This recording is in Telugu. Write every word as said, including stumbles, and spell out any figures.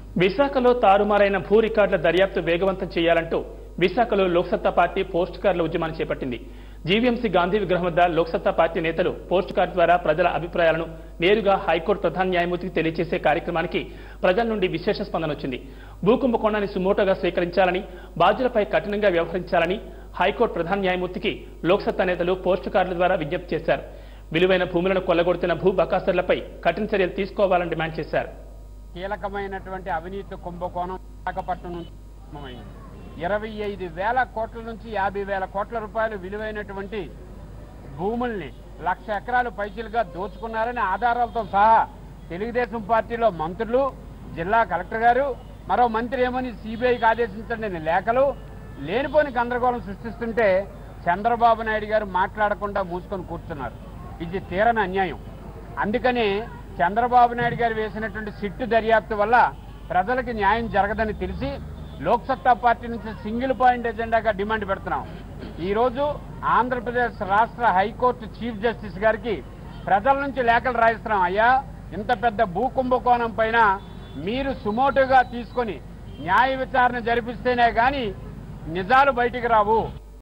విశాఖలో తారుమారైన భూ రికార్డుల దర్యాప్తు వేగవంతం చేయాలంటూ విశాఖలో లోక్సత్తా పార్టీ పోస్ట్ కార్డుల ఉద్యమాన్ని చేపట్టింది. జీవీఎంసీ గాంధీ విగ్రహం వద్ద లోక్సత్తా పార్టీ నేతలు పోస్ట్ కార్డు ద్వారా ప్రజల అభిప్రాయాలను నేరుగా హైకోర్టు ప్రధాన న్యాయమూర్తికి తెలియజేసే కార్యక్రమానికి ప్రజల నుండి విశేష స్పందన వచ్చింది. భూ కుంభకోణాన్ని సుమోటోగా స్వీకరించాలని, బాధ్యులపై కఠినంగా వ్యవహరించాలని హైకోర్టు ప్రధాన న్యాయమూర్తికి లోక్సత్తా నేతలు పోస్ట్ కార్డుల ద్వారా విజ్ఞప్తి చేశారు. విలువైన భూములను కొల్లగొడుతున్న భూ బకాసురులపై కఠిన చర్యలు తీసుకోవాలని డిమాండ్ చేశారు. కీలకమైనటువంటి అవినీతి కుంభకోణం విశాఖపట్నం నుంచి ఇరవై ఐదు వేల కోట్ల నుంచి యాభై వేల కోట్ల రూపాయలు విలువైనటువంటి భూముల్ని లక్ష ఎకరాలు పైచీలుగా దోచుకున్నారని ఆధారాలతో సహా తెలుగుదేశం పార్టీలో మంత్రులు, జిల్లా కలెక్టర్ గారు, మరో మంత్రి ఏమని సిబిఐకి ఆదేశించండి లేఖలు లేనిపోని గందరగోళం సృష్టిస్తుంటే చంద్రబాబు నాయుడు గారు మాట్లాడకుండా మూసుకొని కూర్చున్నారు. ఇది తీరని అన్యాయం. అందుకని చంద్రబాబు నాయుడు గారు వేసినటువంటి సిట్టు దర్యాప్తు వల్ల ప్రజలకు న్యాయం జరగదని తెలిసి లోక్సత్తా పార్టీ నుంచి సింగిల్ పాయింట్ ఎజెండాగా డిమాండ్ పెడుతున్నాం. ఈరోజు ఆంధ్రప్రదేశ్ రాష్ట్ర హైకోర్టు చీఫ్ జస్టిస్ గారికి ప్రజల నుంచి లేఖలు రాయిస్తున్నాం. అయ్యా, ఇంత పెద్ద భూ కుంభకోణం పైన మీరు సుమోటోగా తీసుకొని న్యాయ విచారణ జరిపిస్తేనే కానీ నిజాలు బయటికి రావు.